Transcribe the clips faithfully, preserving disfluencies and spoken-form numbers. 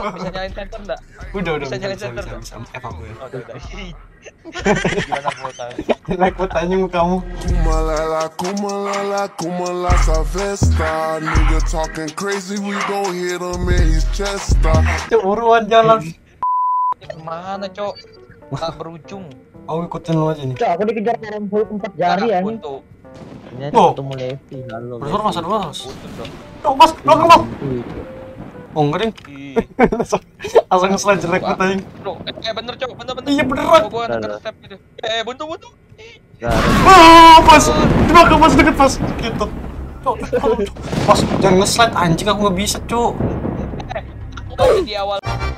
Bisa nyalain center enggak? Udah, udah. Bisa nyalain bisa, center bisa, enggak? bisa. F aku ya. Oh, udah, udah. Gimana foto? Like fotonya kamu. Kumalala, kumalala, kumala savesta. Nigga talking crazy, we gon' hit him in his chest. Cuk, buruan jalan. Kemana, Cok? Tak berujung. Aku ikutin lu aja nih. Cok, aku dikejar orang full empat jari ya nih. Buntu. Ini ada Oh. ketemu Levi, halo. Bersor mas, ada mas. Buntu, Cok. Oh mas, lo nggak mau? Oh enggak ding. Ih. Langsung langsung nge-slide jelek fotonya. Bro, eh eh, bener, Cok. Bener, bener. Iya beneran. Oh, gua ngeker step gitu. Eh, buntu, buntu. Oh mas, di belakang mas deket mas. Gitu. Cuk, cuk, cuk. Mas, jangan nge-slide anjing, aku nggak bisa cuk. Oh, di awal.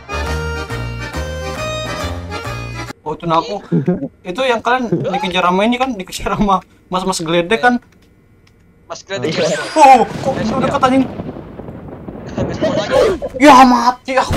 Oh itu aku. Itu yang kalian dikejar sama ini kan, dikejar sama mas-mas geledek kan. Mas Gledek. Oh, kok udah deket anjing. Ya mati aku.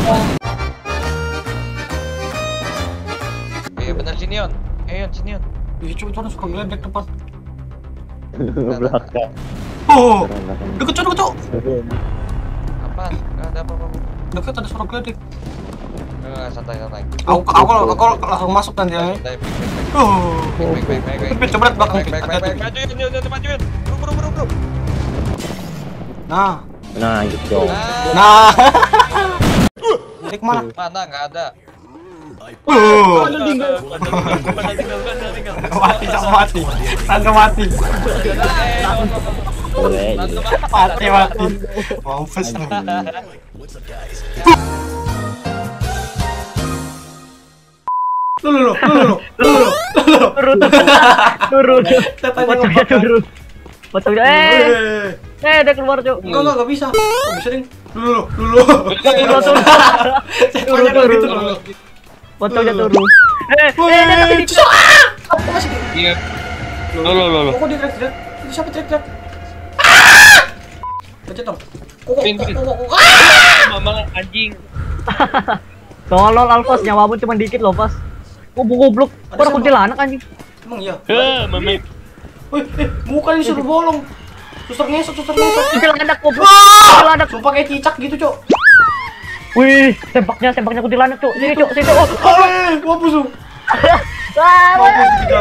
Iya bener Sinion. Eh, Yon, Sinion. Ih, cuk, itu ada suka geledek depan. Belakang. Oh, deket cuk, deket cuk. Apaan? Enggak ada apa-apa. Deket ada suara geledek. Enggak, santai, santai. Aku, aku, aku langsung masuk nanti ya. Santai, baik, baik, baik. Oh, Baik, baik, baik, baik. Pit, coba lihat belakang, Baik, Pit. baik, baik, baik. Hati-hati. Majuin, yuk, yuk, majuin. Bro, bro, bro, bro. Nah, Nah, gitu. Nah, nah. Ini kemana? mana? Enggak ada. Oh, Padahal tinggal. Padahal tinggal, padahal tinggal. mati, sama mati, tangga mati, Boleh. mati, mati. Mampus lu. Lu, lu, lu, lu, lu, lu, lu. Turun, turun. Tetanya Pocongnya ngebakar. turun. Pocongnya, eh, Eh, eh, dia keluar cok. enggak, enggak, enggak bisa. Kok bisa ding? Lu, lu, lu, lu. Turun, turun. Tetanya turun, gitu, turun. lu. Pocongnya turun. Eh, eh, Wih, dia tadi. cuk, ah! Apa masih di- Iya. Lo, lo, lo, lo. Kok dia teriak-teriak? Ini siapa teriak-teriak? Ah! Baca dong. Kok, kok, Pin, kok, pin. kok, kok, ah! Mama anjing. Tolol Alfos, nyawamu cuma dikit loh, Pas. Oh, goblok. Ada Orang siapa? kuntilanak anjing. Emang iya? Eh, mama. Wih, eh, muka ini suruh bolong. Suster ngesot, suster ngesot. Kuntilanak goblok. Ah! Kuntilanak. Sumpah kayak cicak gitu, Cok. Wih, sempaknya, sempaknya kuntilanak, Cok. Sini, Cok, sini, Cok. Oh, Eh, mampus lu. ah, Mampus dikejar.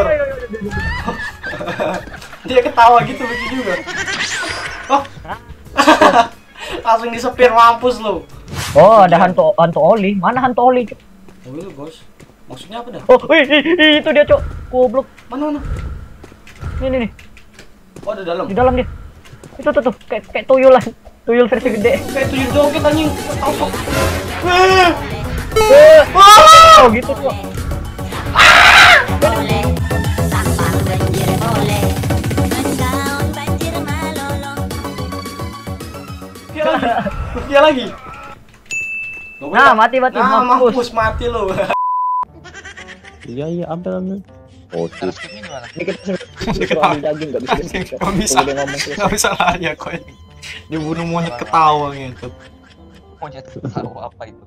Dia ketawa gitu lucu juga. Oh. Langsung disepir, mampus lu. Oh, ada hantu hantu oli. Mana hantu oli, Cok? Oh, lu, bos. Maksudnya apa dah? Oh, wih, ih, ih, itu dia, Cok. Goblok. Mana, mana? Nih, nih, nih. Oh, ada dalam. Di dalam dia. Itu tuh tuh, kayak kayak tuyulan. Tuyul versi gede. Kayak tuyul joget anjing. Tahu kok. Eh. Eh, Ah! oh gitu, Cok. Boleh, sampah banjir boleh, mendaun banjir malolong. Dia lagi. Dia lagi. Nah, mati, mati, Nah, mampus. mampus mati lu. Iya, iya, ambil, ambil. Oh, Cara skipnya gimana? ini kita suruh ambil daging, nggak bisa, Anjing, bisa. nggak bisa. Tunggu dia ngomong terus. Nggak bisa lari ya kok ini. Dia bunuh monyet ketawa gitu. Monyet tahu apa itu?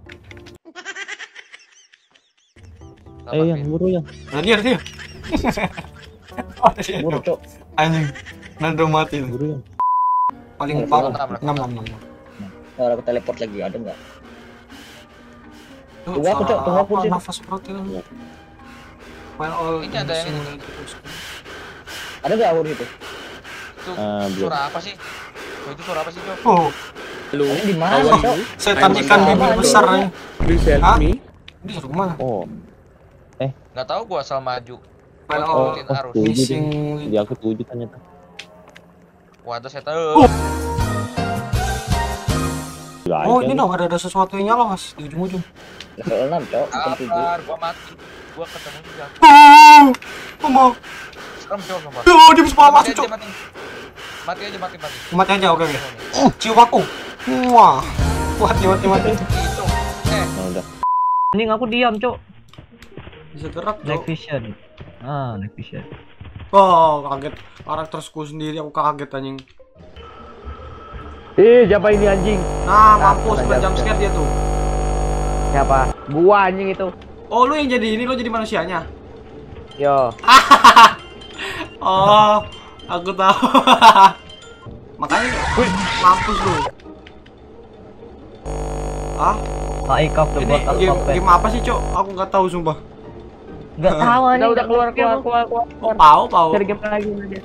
Eh, yang buru yang. Nah dia, dia. Oh, dia. Buru, Cok. Anjing. Nado mati lu. Buru yang. Paling Buru, parah. buru. Enam, enam, enam. Kalau aku teleport lagi ada nggak? Tuh, Tunggu aku, Cok, salah tunggu aku, apa? Cok. Nafas protein. While all Ini ada yang ini. Ada nggak aku itu? Itu Ah, belum. suara apa sih? Oh, itu suara apa sih, Cok? Oh, Ini di mana, Cok? setan ikan bibir besar nih. Please help Hah? me. Dia suruh kemana? Oh, Nggak tahu gua asal maju. While Buat all ngikutin oh, arus. tujuh missing. di aku tujuh ternyata. Waduh, saya Oh. tahu. Oh, ini dong ada ada sesuatu yang nyala mas di ujung-ujung. Level enam, Cok. Bukan tujuh. Sabar, gua mati. Gua ketemu juga. Oh, mama. Serem, Cok, sumpah. Oh, dia bisa Mati masuk aja, cok. mati. Mati aja, mati, mati. Mati aja, oke oke. Oh, cium aku. Wah, mati mati mati. Itu. Eh, Nah, udah. Ini aku diam, Cok. Bisa gerak Night cok. vision. Ah, night vision. Oh, kaget. Karakterku sendiri aku kaget anjing. Eh, siapa ini anjing? Nah, mampus Ah, berjam scare dia tuh. Siapa? Gua anjing itu. Oh, lu yang jadi ini, lu jadi manusianya. Yo. Oh, aku tahu. Makanya mampus lu. Ah, I cop the Ini bot game, alphabet. game apa sih, Cok? Aku nggak tahu sumpah. Nggak tahu Udah nih. udah keluar keluar keluar keluar. Oh, pau, pau. Cari game lagi aja.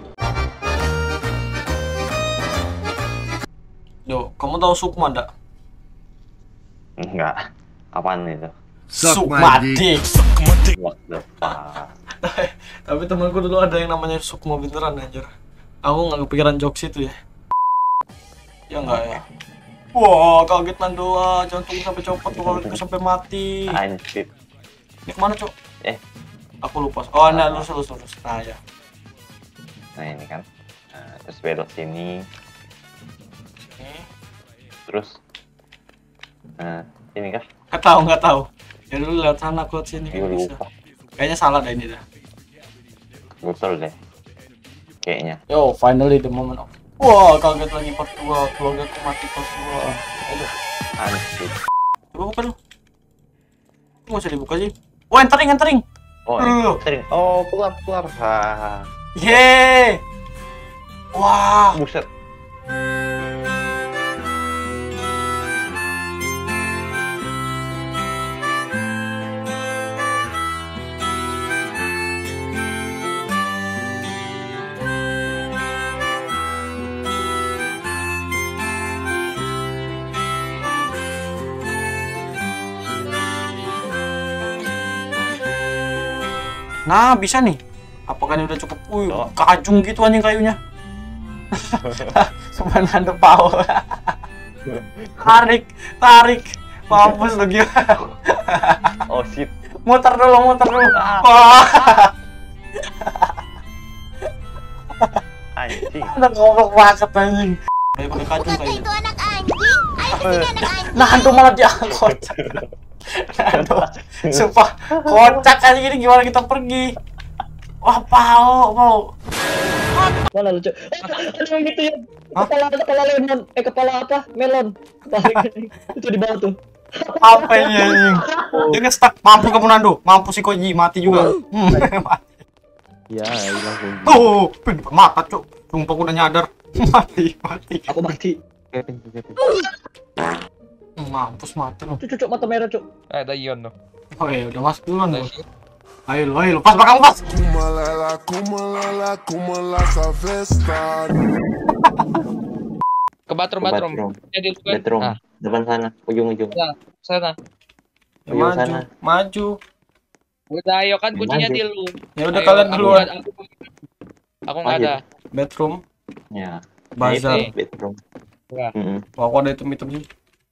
Yo, kamu tahu Sukma enggak? Enggak. Apaan itu? Sukmadik. What the fuck? Tapi temanku dulu ada yang namanya Sukma beneran anjir. Aku nggak kepikiran jokes itu ya. Ya enggak ya. Wah, kaget Nandoa, jantung sampai copot tuh kalau sampai mati. Anjir. Ini kemana, Cok? Eh. Aku lupa. Oh, nah, lurus, lurus, lurus. Nah, ya. Nah ini kan. Nah, terus belok sini. Ini. Terus. Nah, ini kah? Nggak tahu, nggak tahu. Ya dulu lewat sana, aku lewat sini. Gue Bisa. lupa. Kayaknya salah dah ini dah. Betul deh. Kayaknya. Yo, finally the moment of. Wah, kaget lagi part dua. Keluarga aku mati part dua. Ayo. Anjir. Coba buka lu. Nggak usah dibuka sih. Oh, entering, entering. Oh, Aduh. sering. Oh, keluar keluar. Ah, Yeay. Wah. buset. Nah, bisa nih. Apakah ini udah cukup? Wih, Oh. kajung gitu anjing kayunya. Sebenarnya ada pau. Tarik, tarik. Mampus lu gimana? Oh shit. Muter dulu, muter dulu. Ah. Wah, Anjing. ada goblok banget anjing. Kayak pakai kajung kayunya. Itu anak anjing. Ayo sini anak anjing. Nah, hantu malah dia kocak. Aduh, sumpah kocak aja gini, gimana kita pergi? Wah, pau, pau. Mana lucu? Ada yang gitu ya. Hah? Kepala kepala lemon, eh kepala apa? Melon. Kepala itu di bawah tuh. Apa ini anjing? Dia nge-stuck. Mampu kamu Nando, mampu si Koji, mati juga. Hmm, mati. Ya, hilang kunci. Tuh, pin mata, Cuk. Sumpah aku udah nyadar. Mati, mati. Aku mati. Kevin, Kevin. Hmm, Mampus mati loh. Cuk, cuk, mata merah, cuk. Ada Ion tuh. Oh iya, udah masuk duluan loh. Ayo lo, ayo lo, pas belakang pas. Kumalala, kumalala, kumala sa festa. Ke bathroom, Ke bathroom. bathroom. Jadi kan. Bedroom. Ah, Depan sana, ujung-ujung. sana. Ya, Ujung maju, sana. maju. Udah, ayo kan kuncinya Maju. di lu. Ya udah Ayo, kalian aku duluan. nggak- Aku, aku nggak Maju. ada. Bedroom, Ya. bazar. Nah, itu bedroom. Ya. Mm-mm. Wah, kok ada item-item sih?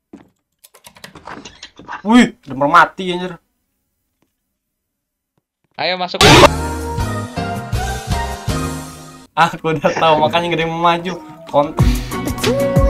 Wih, udah mau mati anjir. Ayo masuk. Aku udah tahu makanya gede mau maju. Kontak.